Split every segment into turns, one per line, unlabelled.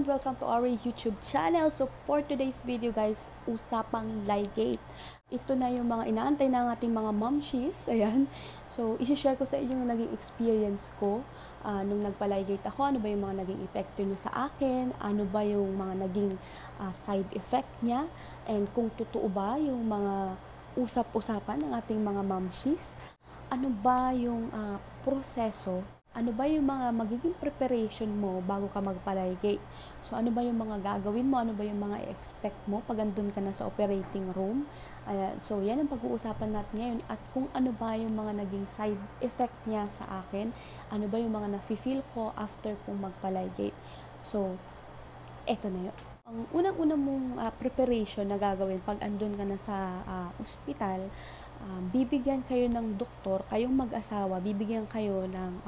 welcome to our YouTube channel. So for today's video guys, usapang Ligate. Ito na yung mga inaantay ng ating mga momshies. Ayan. So isi-share ko sa inyo yung naging experience ko nung nagpa-Ligate ako. Ano ba yung mga naging epekto niya sa akin? Ano ba yung mga naging side effect niya? And kung totoo ba yung mga usap-usapan ng ating mga momshies? Ano ba yung proseso? Ano ba yung mga magiging preparation mo bago ka magpa-Ligate? So, ano ba yung mga gagawin mo? Ano ba yung mga expect mo pag andun ka na sa operating room? So, yan ang pag-uusapan natin ngayon. At kung ano ba yung mga naging side effect niya sa akin? Ano ba yung mga nafe-feel ko after kong magpa-Ligate? So, eto na yun. Ang unang-unang mong preparation na gagawin pag andun ka na sa ospital, bibigyan kayo ng doktor, kayong mag-asawa, bibigyan kayo ng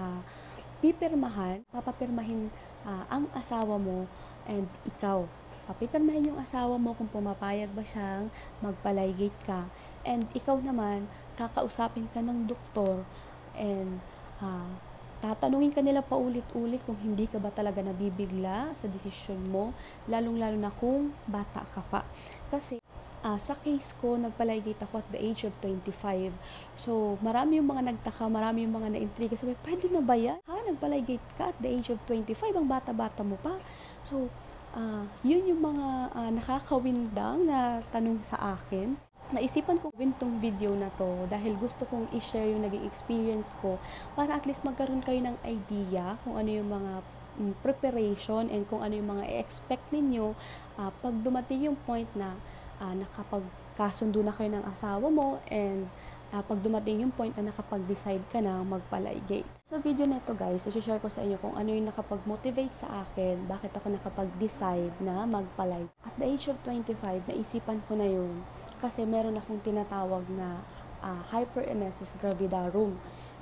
papapirmahin ang asawa mo and ikaw. Papipirmahin yung asawa mo kung pumapayag ba siyang magpa-Ligate ka. And ikaw naman, kakausapin ka ng doktor and tatanungin ka nila paulit-ulit kung hindi ka ba talaga nabibigla sa desisyon mo, lalong-lalo na kung bata ka pa. Kasi sa case ko, nagpa-Ligate ako at the age of 25. So, marami yung mga nagtaka, marami yung mga na-intriga. Sabi, pwede na ba yan? Nagpa-Ligate ka at the age of 25, ang bata-bata mo pa. So, yun yung mga nakakawindang na tanong sa akin. Naisipan ko gawin tong video na to dahil gusto kong i-share yung naging experience ko para at least magkaroon kayo ng idea kung ano yung mga preparation and kung ano yung mga i-expect ninyo pag dumating yung point na nakapagkasundo na kayo ng asawa mo and pag dumating yung point na nakapag-decide ka na magpa-Ligate. Sa video na ito guys, i-share ko sa inyo kung ano yung nakapag-motivate sa akin, bakit ako nakapag-decide na magpa-Ligate. At the age of 25, naisipan ko na yun kasi meron akong tinatawag na hyperemesis gravidarum.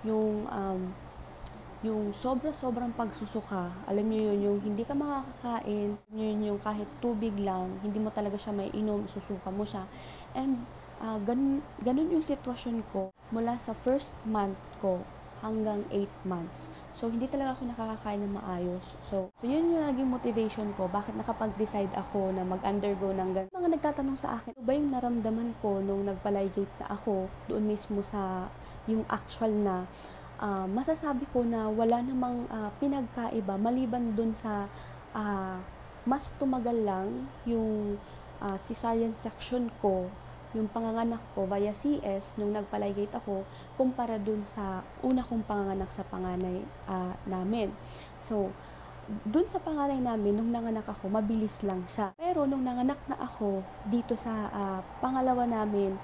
Yung sobrang pagsusuka, alam niyo yun, yung hindi ka makakakain, yun yung kahit tubig lang, hindi mo talaga siya may inom, susuka mo siya. And ganun yung sitwasyon ko mula sa first month ko hanggang 8 months. So, hindi talaga ako nakakakain ng maayos. So yun yung naging motivation ko, bakit nakapag-decide ako na mag-undergo ng ganun. Mga nagtatanong sa akin, ano ba yung naramdaman ko nung nagpa-Ligate na ako, doon mismo sa yung actual na masasabi ko na wala namang pinagkaiba maliban dun sa mas tumagal lang yung cesarean section ko, yung panganganak ko via CS nung nagpa-Ligate ako kumpara dun sa una kong panganganak sa panganay namin. So, dun sa panganay namin, nung nanganak ako, mabilis lang siya. Pero nung nanganak na ako dito sa pangalawa namin,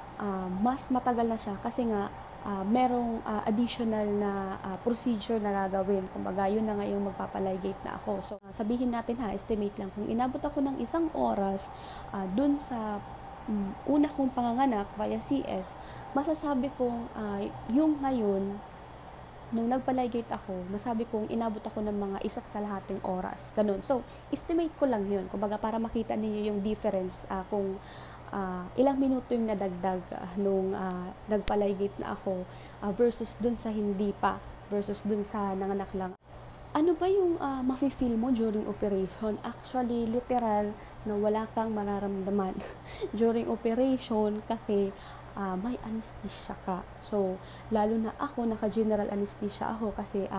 mas matagal na siya kasi nga merong additional na procedure na gagawin. Kumbaga, yun na nga yung magpapa-Ligate na ako. So, sabihin natin estimate lang. Kung inabot ako ng 1 oras dun sa una kong panganganak via CS, masasabi kong yung ngayon, nung nagpa-Ligate ako, masabi kong inabot ako ng mga 1.5 oras. Ganun. So, estimate ko lang yun. Kumbaga, para makita niyo yung difference kung ilang minuto yung nadagdag nung nagpa-Ligate na ako versus dun sa hindi pa, versus dun sa nanganak lang. Ano ba yung mafe-feel mo during operation? Actually, literal na wala kang mararamdaman during operation kasi may anesthesia ka. So, lalo na ako, naka-general anesthesia ako kasi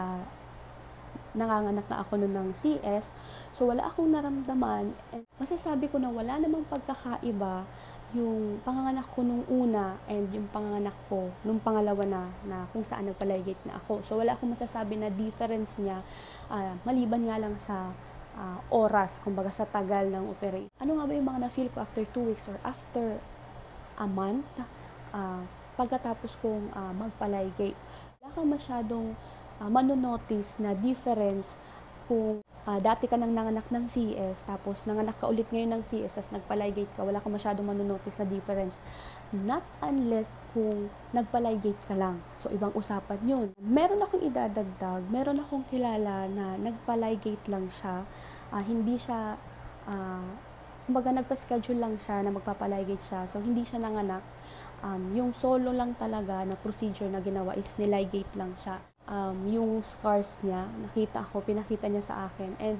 nanganganak na ako noon ng CS. So, wala akong naramdaman. And masasabi ko na wala namang pagkakaiba yung panganganak ko nung una and yung panganganak ko nung pangalawa na kung saan nagpa-Ligate na ako. So, wala akong masasabi na difference niya maliban nga lang sa oras, kumbaga sa tagal ng operation. Ano nga ba yung mga na-feel ko after 2 weeks or after a month pagkatapos kong magpa-Ligate? Wala kang masyadong manonotice na difference kung dati ka nang nanganak ng CS, tapos nanganak ka ulit ngayon ng CS, tapos nagpa-Ligate ka, wala kang masyadong manonotice na difference. Not unless kung nagpa-Ligate ka lang. So, ibang usapan yun. Meron akong idadagdag, meron akong kilala na nagpa-Ligate lang siya. Hindi siya, kumbaga nagpa-schedule lang siya na magpapa-Ligate siya. So, hindi siya nanganak. Yung solo lang talaga na procedure na ginawa is niligate lang siya. Yung scars niya, pinakita niya sa akin. And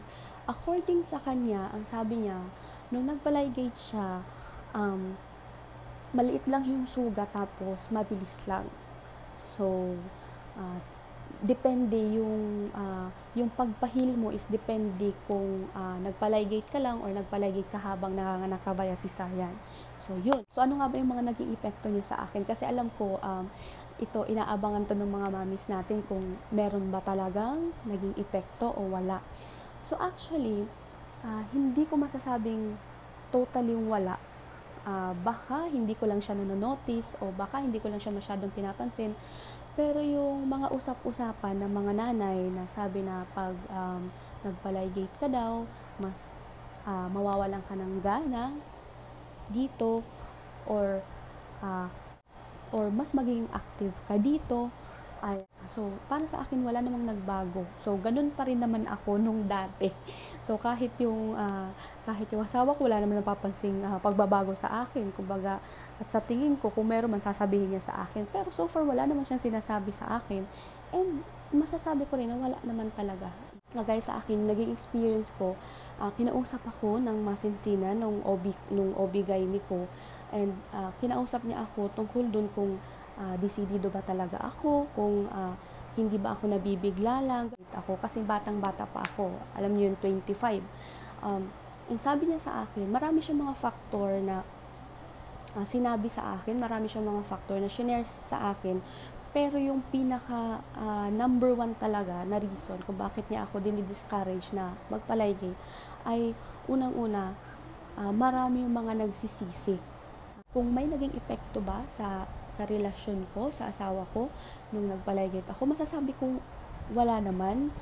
according sa kanya, ang sabi niya, nung nagpa-ligate siya, um, maliit lang yung sugat tapos mabilis lang. So, ah, depende yung pagpahil mo is depende kung nagpa-ligate ka lang or nagpa-ligate ka habang nanganganak ka via cesarean. So, yun. So, ano nga ba yung mga naging epekto niya sa akin? Kasi alam ko, ito, inaabangan to ng mga mamis natin kung meron ba talagang naging epekto o wala. So, actually, hindi ko masasabing totally wala. Baka hindi ko lang siya nanonotice o baka hindi ko lang siya masyadong pinapansin. Pero yung mga usap-usapan ng mga nanay na sabi na pag nagpa-ligate ka daw, mas mawawalan ka ng gana dito or uh, mas magiging active ka dito. So, para sa akin, wala namang nagbago. So, ganun pa rin naman ako nung dati. So, kahit yung asawa ko, wala naman napapansing pagbabago sa akin. Kumbaga, at sa tingin ko, kung meron man, sasabihin niya sa akin. Pero so far, wala naman siyang sinasabi sa akin. And, masasabi ko rin na wala naman talaga. Kagaya sa akin, naging experience ko, kinausap ako ng masinsinan nung OB-GYN ko. And, kinausap niya ako tungkol dun kung desidido ba talaga ako, kung hindi ba ako nabibigla lang. Ako, kasi batang-bata pa ako. Alam niyo yung 25. Ang sabi niya sa akin, marami siyang mga factor na sinabi sa akin, marami siyang mga factor na shinare sa akin, pero yung pinaka number one talaga na reason kung bakit niya ako dinidiscourage na magpa-ligate ay unang-una, marami yung mga nagsisisi. Kung may naging epekto ba sa relasyon ko, sa asawa ko, nung nagpa-ligate ako, masasabi kong wala naman.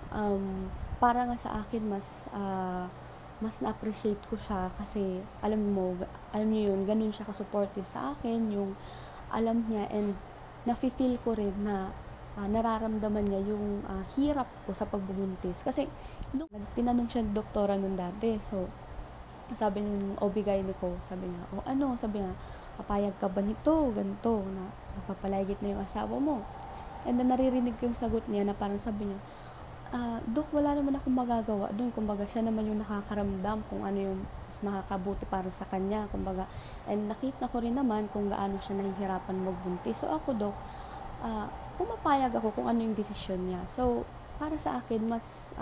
Para nga sa akin, mas na-appreciate ko siya kasi alam niyo yun, ganun siya ka-supportive sa akin, yung alam niya, and nafe-feel ko rin na nararamdaman niya yung hirap ko sa pagbubuntis. Kasi tinanong siya doktora nung dati, so sabi ng OB-GYN ko, sabi niya, sabi niya, papayag ka ba nito, ganito, na napapaligate na yung asawa mo. And then naririnig ko yung sagot niya na parang sabi niya, Dok, wala naman akong magagawa doon, kumbaga siya naman yung nakakaramdam kung ano yung mas makakabuti para sa kanya, kumbaga, and nakita ko rin naman kung gaano siya nahihirapan magbuntis. So ako, Dok, pumapayag ako kung ano yung desisyon niya. So, para sa akin,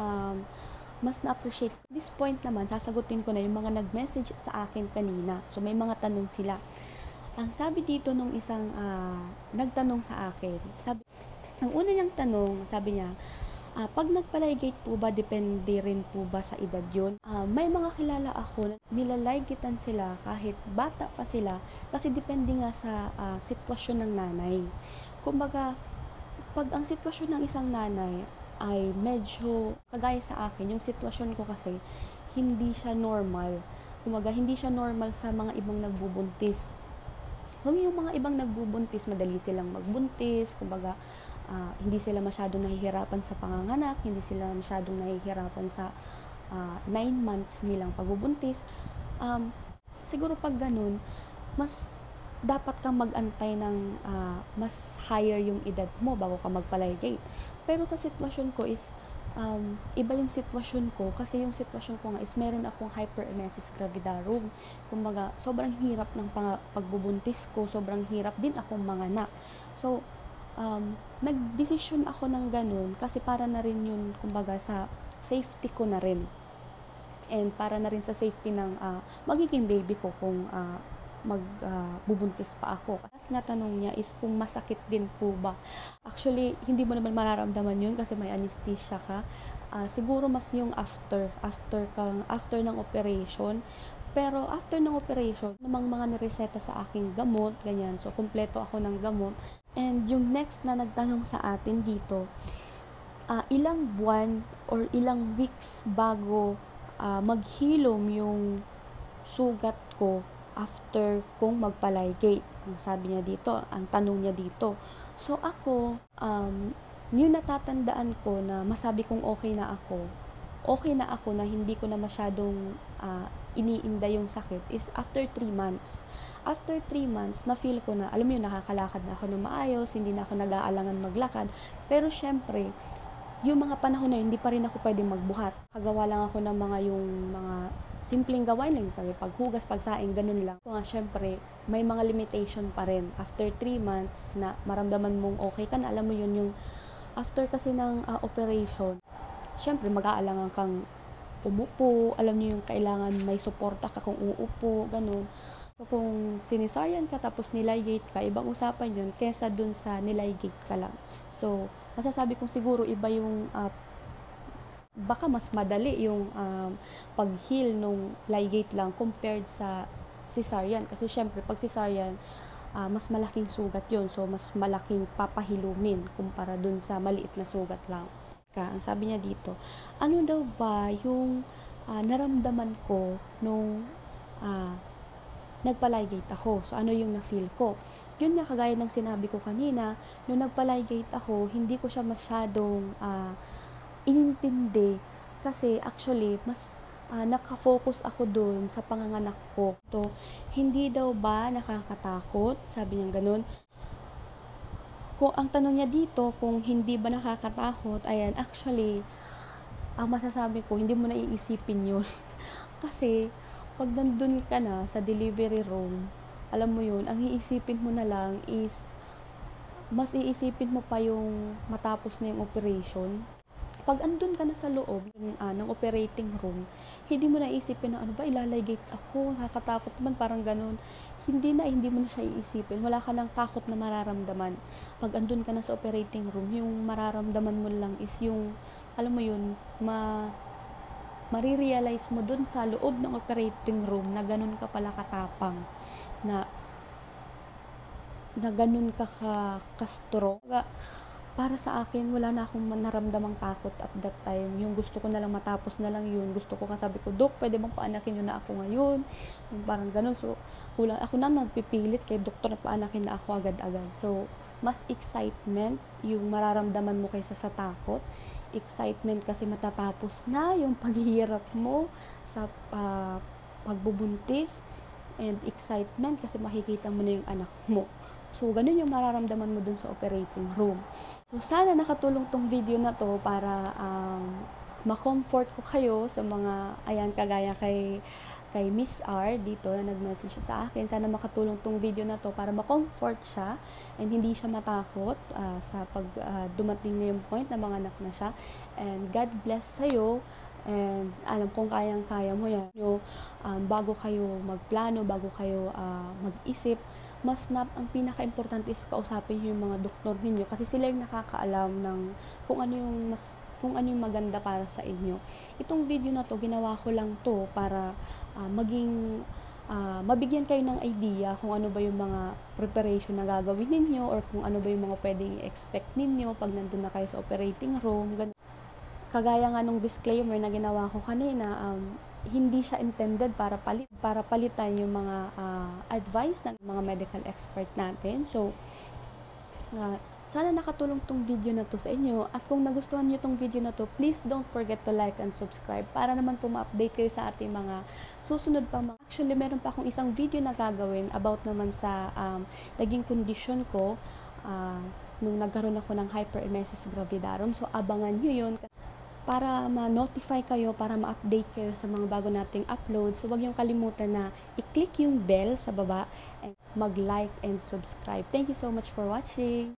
mas na-appreciate. At this point naman, sasagutin ko na yung mga nag-message sa akin kanina. So, may mga tanong sila. Ang sabi dito nung isang nagtanong sa akin, ang una niyang tanong, sabi niya, pag nagpa-ligate po ba, depende rin po ba sa edad yun? May mga kilala ako na nilaligatean sila kahit bata pa sila kasi depende nga sa sitwasyon ng nanay. Kumbaga, pag ang sitwasyon ng isang nanay ay medyo kagaya sa akin, yung sitwasyon ko kasi hindi siya normal. Kumbaga, hindi siya normal sa mga ibang nagbubuntis. Kung yung mga ibang nagbubuntis, madali silang magbuntis, kumbaga, hindi sila masyadong nahihirapan sa panganganak, hindi sila masyadong nahihirapan sa 9 months nilang pagbubuntis. Siguro pag ganun, mas dapat kang mag-antay ng mas higher yung edad mo bago ka magpa-ligate. Pero sa sitwasyon ko is, iba yung sitwasyon ko kasi yung sitwasyon ko nga is meron akong hyperemesis gravidarum. Kumbaga, sobrang hirap ng pagbubuntis ko, sobrang hirap din akong manganak. So, nagdesisyon ako ng ganun kasi para na rin yun, kumbaga, sa safety ko na rin. And para na rin sa safety ng magiging baby ko kung magbubuntis pa ako. Last na tanong niya is kung masakit din po ba. Actually, hindi mo naman mararamdaman yun kasi may anesthesia ka. Siguro mas yung after ng operation. Pero after ng operation, namang mga nireseta sa aking gamot, ganyan. So, kumpleto ako ng gamot. And yung next na nagtanong sa atin dito, ilang buwan or ilang weeks bago maghilom yung sugat ko after kong magpa-ligate. Ang sabi niya dito, ang tanong niya dito. So ako, yung natatandaan ko na masabi kong okay na ako na hindi ko na masyadong iniinda yung sakit is after 3 months. After 3 months, na-feel ko na, alam mo yun, nakakalakad na ako ng maayos, hindi na ako nag-aalangan maglakad. Pero syempre, yung mga panahon na yun, hindi pa rin ako pwedeng magbuhat. Kagawa lang ako ng mga simpleng gawain lang, paghugas, pagsaing, ganun lang. So nga, syempre, may mga limitation pa rin. After 3 months na maramdaman mong okay ka na, alam mo yun, yung after kasi ng operation, syempre, mag-aalangan kang umupo, alam niyo yung kailangan may suporta ka kung uupo, ganun. So, kung sinisaryan ka tapos niligate ka, ibang usapan yun kesa dun sa niligate ka lang. So, masasabi kong siguro iba yung baka mas madali yung pag-heal nung ligate lang compared sa cesarean. Kasi syempre, pag cesarean, mas malaking sugat yon. So, mas malaking papahilumin kumpara dun sa maliit na sugat lang. Ang sabi niya dito, ano daw ba yung naramdaman ko nung nagpa-ligate ako? So, ano yung na-feel ko? Yun nga, kagaya ng sinabi ko kanina, nung nagpa-ligate ako, hindi ko siya masyadong inintindi kasi actually mas nakafocus ako dun sa panganganak ko. To, hindi daw ba nakakatakot? Sabi niya ganun. Kung ang tanong niya dito, kung hindi ba nakakatakot, ayan, actually, ang masasabi ko, hindi mo na iisipin yun. Kasi, pag nandun ka na sa delivery room, alam mo yun, ang iisipin mo na lang is, mas iisipin mo pa yung matapos na yung operation. Pag andun ka na sa loob ng operating room, hindi mo na isipin na ano ba, ilaligate ako, nakakatakot man, parang ganun. Hindi mo na siya iisipin. Wala ka ng takot na mararamdaman. Pag andun ka na sa operating room, yung mararamdaman mo lang is yung, alam mo yun, marirealize mo dun sa loob ng operating room na ganun ka pala katapang, na ganun ka ka-strong. Para sa akin, wala na akong naramdamang takot at that time. Yung gusto ko na lang matapos na lang yun. Gusto ko kasabi ko, Dok, pwede bang paanakin yun na ako ngayon? Yung parang ganun. So, ako na nagpipilit kay doktor na paanakin na ako agad-agad. So, mas excitement yung mararamdaman mo kaysa sa takot. Excitement kasi matatapos na yung paghihirap mo sa pagbubuntis. And excitement kasi makikita mo na yung anak mo. So, ganun yung mararamdaman mo dun sa operating room. So, sana nakatulong tong video na to para ma-comfort ko kayo sa mga, ayan, kagaya kay Miss R dito na nag-message siya sa akin. Sana makatulong tong video na to para ma-comfort siya and hindi siya matakot sa pag dumating na yung point na manganak na siya. And God bless sa'yo. And alam kong kayang-kaya mo yan. Bago kayo magplano, bago kayo mag-isip, ang pinaka-importante is kausapin yung mga doktor ninyo kasi sila yung nakakaalam ng kung ano yung maganda para sa inyo. Itong video na to, ginawa ko lang to para mabigyan kayo ng idea kung ano ba yung mga preparation na gagawin ninyo or kung ano ba yung mga pwedeng i-expect ninyo pag nandun na kayo sa operating room. Kagaya nga nung disclaimer na ginawa ko kanina, hindi siya intended para palitan yung mga advice ng mga medical expert natin. So, sana nakatulong tong video na to sa inyo. At kung nagustuhan nyo tong video na to, please don't forget to like and subscribe para naman po ma-update kayo sa ating mga susunod pa. Actually, meron pa akong isang video na gagawin about naman sa naging kondisyon ko nung nagkaroon ako ng hyperemesis gravidarum. So, abangan nyo yun para ma-notify kayo, para ma-update kayo sa mga bago nating upload. So, huwag niyong kalimutan na i-click yung bell sa baba and mag-like and subscribe. Thank you so much for watching!